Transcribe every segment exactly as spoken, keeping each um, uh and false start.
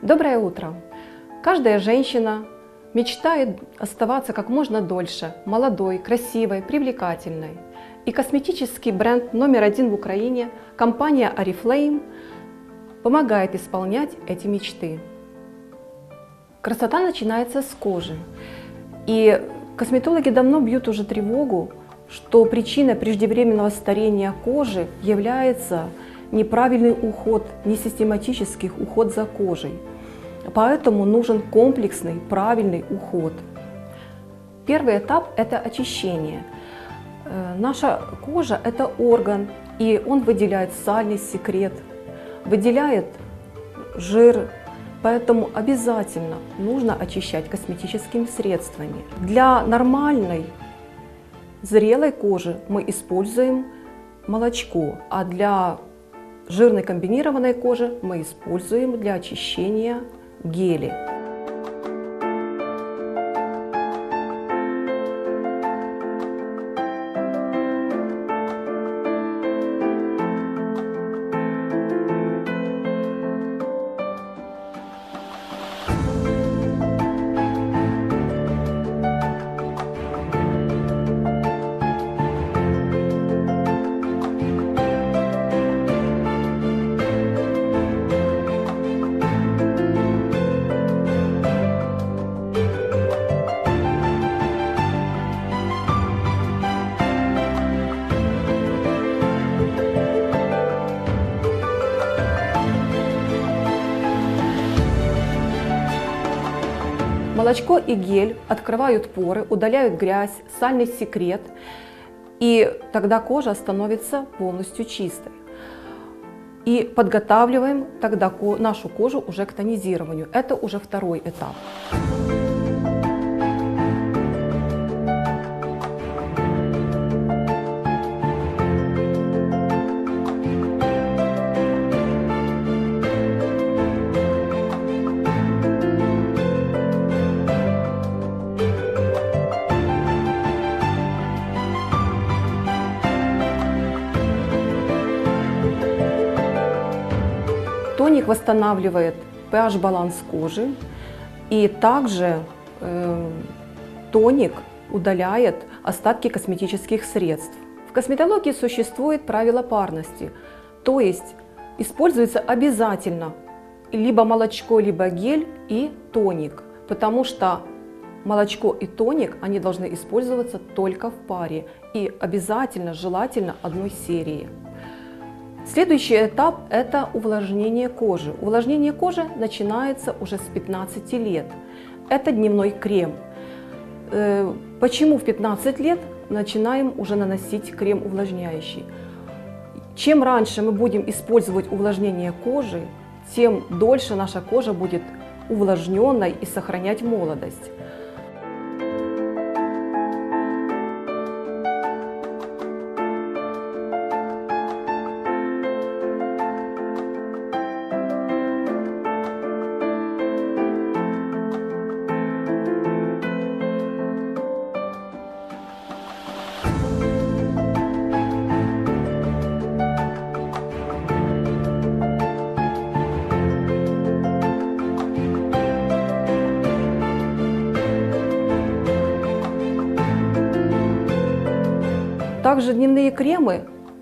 Доброе утро! Каждая женщина мечтает оставаться как можно дольше молодой, красивой, привлекательной. И косметический бренд номер один в Украине, компания Oriflame, помогает исполнять эти мечты. Красота начинается с кожи. И косметологи давно бьют уже тревогу, что причиной преждевременного старения кожи является неправильный уход, несистематический уход за кожей. Поэтому нужен комплексный, правильный уход. Первый этап – это очищение. Наша кожа – это орган, и он выделяет сальный секрет, выделяет жир, поэтому обязательно нужно очищать косметическими средствами. Для нормальной, зрелой кожи мы используем молочко, а для жирной комбинированной кожи мы используем для очищения гели. Молочко и гель открывают поры, удаляют грязь, сальный секрет, и тогда кожа становится полностью чистой. И подготавливаем тогда нашу кожу уже к тонизированию. Это уже второй этап. Тоник восстанавливает pH-баланс кожи, и также э, тоник удаляет остатки косметических средств. В косметологии существует правило парности, то есть используется обязательно либо молочко, либо гель и тоник, потому что молочко и тоник, они должны использоваться только в паре и обязательно, желательно одной серии. Следующий этап – это увлажнение кожи. Увлажнение кожи начинается уже с пятнадцати лет. Это дневной крем. Почему в пятнадцать лет начинаем уже наносить крем увлажняющий? Чем раньше мы будем использовать увлажнение кожи, тем дольше наша кожа будет увлажненной и сохранять молодость. Также дневные кремы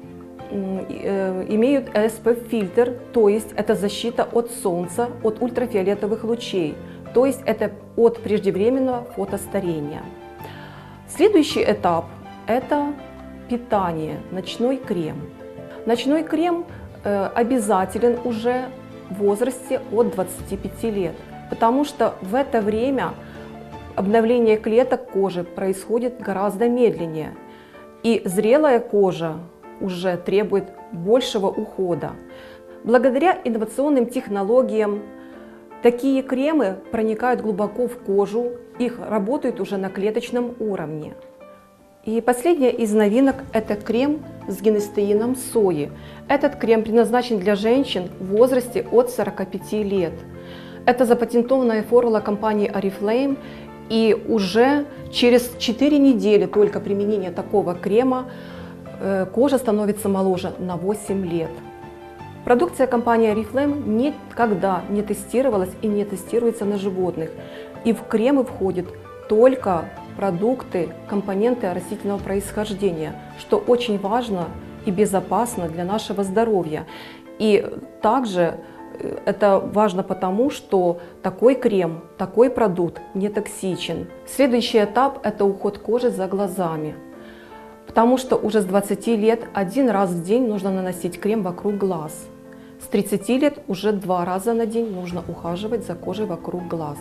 имеют эс пэ эф-фильтр, то есть это защита от солнца, от ультрафиолетовых лучей, то есть это от преждевременного фотостарения. Следующий этап – это питание, ночной крем. Ночной крем обязателен уже в возрасте от двадцати пяти лет, потому что в это время обновление клеток кожи происходит гораздо медленнее. И зрелая кожа уже требует большего ухода. Благодаря инновационным технологиям такие кремы проникают глубоко в кожу, их работают уже на клеточном уровне. И последняя из новинок – это крем с гинестеином сои. Этот крем предназначен для женщин в возрасте от сорока пяти лет. Это запатентованная формула компании Oriflame. И уже через четыре недели только применения такого крема кожа становится моложе на восемь лет. Продукция компании Oriflame никогда не тестировалась и не тестируется на животных. И в кремы входят только продукты, компоненты растительного происхождения, что очень важно и безопасно для нашего здоровья. И также это важно потому, что такой крем, такой продукт не токсичен. Следующий этап – это уход кожи за глазами. Потому что уже с двадцати лет один раз в день нужно наносить крем вокруг глаз. С тридцати лет уже два раза на день нужно ухаживать за кожей вокруг глаз.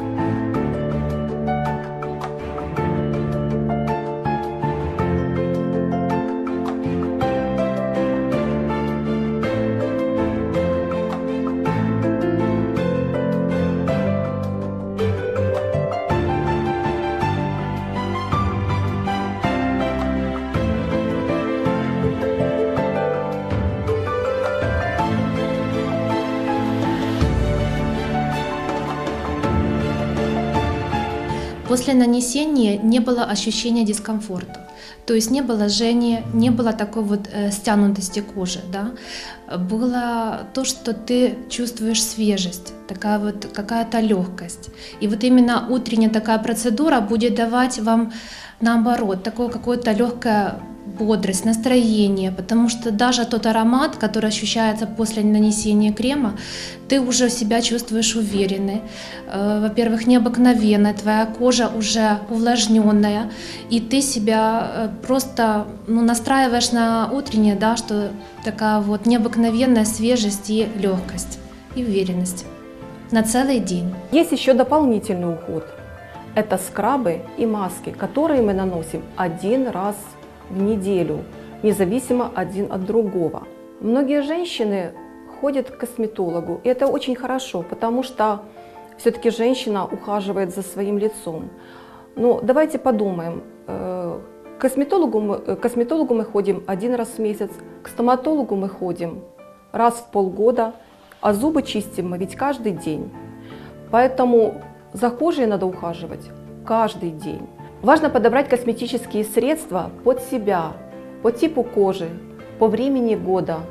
После нанесения не было ощущения дискомфорта, то есть не было жжения, не было такой вот э, стянутости кожи, да? Было то, что ты чувствуешь свежесть, такая вот какая-то легкость. И вот именно утренняя такая процедура будет давать вам наоборот такое какое-то легкое бодрость, настроение, потому что даже тот аромат, который ощущается после нанесения крема, ты уже себя чувствуешь уверенной. Во-первых, необыкновенная, твоя кожа уже увлажненная, и ты себя просто ну, настраиваешь на утреннее, да, что такая вот необыкновенная свежесть и легкость, и уверенность на целый день. Есть еще дополнительный уход. Это скрабы и маски, которые мы наносим один раз в неделю, независимо один от другого. Многие женщины ходят к косметологу, и это очень хорошо, потому что все-таки женщина ухаживает за своим лицом. Но давайте подумаем, к косметологу мы, к косметологу мы ходим один раз в месяц, к стоматологу мы ходим раз в полгода, а зубы чистим мы ведь каждый день. Поэтому за кожей надо ухаживать каждый день. Важно подобрать косметические средства под себя, по типу кожи, по времени года,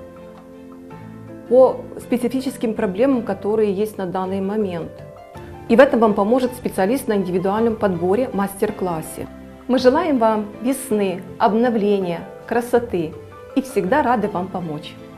по специфическим проблемам, которые есть на данный момент. И в этом вам поможет специалист на индивидуальном подборе, мастер-классе. Мы желаем вам весны, обновления, красоты и всегда рады вам помочь.